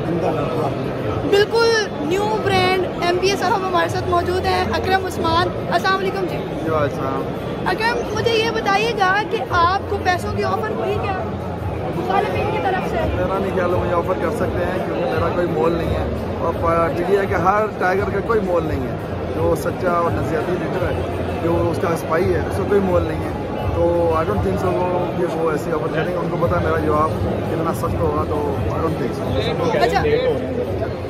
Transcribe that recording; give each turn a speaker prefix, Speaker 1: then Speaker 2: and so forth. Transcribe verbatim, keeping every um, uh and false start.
Speaker 1: बिल्कुल new brand MBA साहब हमारे साथ मौजूद हैं, अकरम उस्मान। अस्सलाम वालेकुम जी। अकरम, मुझे ये बताइएगा कि आपको पैसों की ऑफर हुई क्या मुखालिफिन की तरफ से?
Speaker 2: मेरा नहीं ख्याल मुझे ऑफर कर सकते हैं क्योंकि मेरा कोई मोल नहीं है, और ठीक है कि हर टाइगर का कोई मोल नहीं है। जो सच्चा और नसीहती लीडर है, जो उसका स्पाई है, उसका कोई मोल नहीं है। तो आई डोंट थिंक सो कि वो ऐसी ऑफर करेंगे। उनको पता है मेरा जवाब कितना सख्त होगा, तो आई डोंट थिंक सो।
Speaker 1: अच्छा,